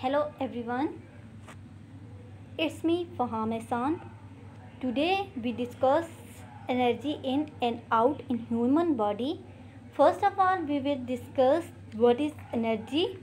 Hello everyone, it's me Faham Ehsan. Today we discuss energy in and out in human body. First of all, we will discuss what is energy.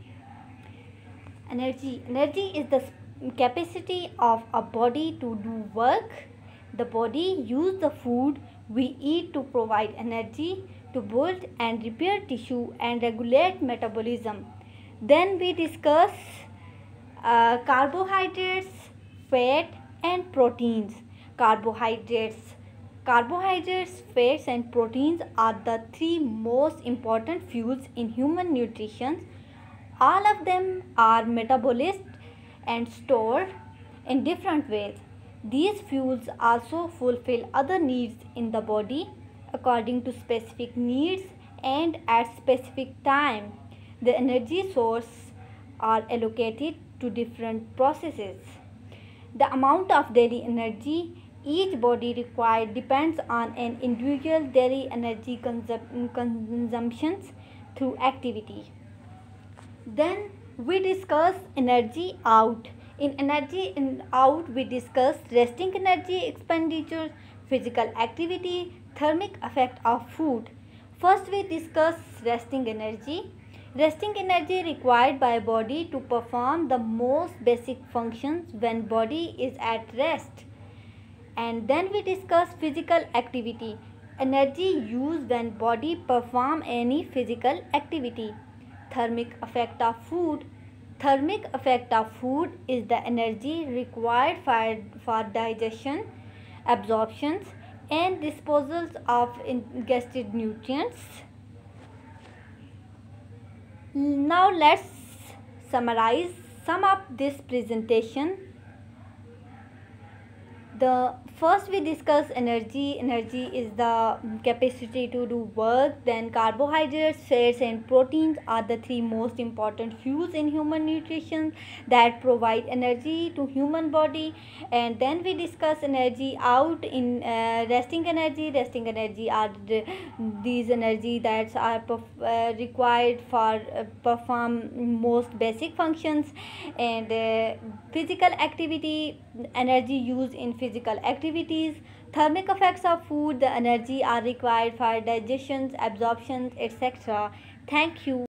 Energy is the capacity of a body to do work. The body uses the food we eat to provide energy to build and repair tissue and regulate metabolism. Then we discuss carbohydrates, fat, and proteins. Carbohydrates, fats, and proteins are the three most important fuels in human nutrition. All of them are metabolized and stored in different ways. These fuels also fulfill other needs in the body according to specific needs and at specific time. The energy sources are allocated to different processes. The amount of daily energy each body requires depends on an individual daily energy consumptions through activity. Then we discuss energy out. In energy in out, we discuss resting energy expenditure, physical activity, thermic effect of food. First, we discuss resting energy. Resting energy required by body to perform the most basic functions when body is at rest. And then we discuss physical activity. Energy used when body perform any physical activity. Thermic effect of food. Thermic effect of food is the energy required for digestion, absorptions, and disposals of ingested nutrients. Now let's summarize sum up this presentation. The first we discuss energy. Energy is the capacity to do work. Then carbohydrates, fats, and proteins are the three most important fuels in human nutrition that provide energy to human body. And then we discuss energy out in resting energy. Resting energy are these energy that are required for perform most basic functions. And physical activity, energy used in physical activities. Thermic effects of food, the energy are required for digestions, absorptions, etc. Thank you.